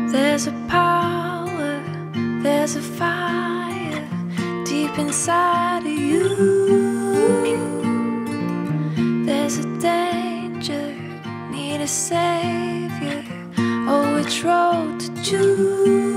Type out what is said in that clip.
There's a power, there's a fire deep inside of you. There's a danger, need a savior. Oh, which road to choose?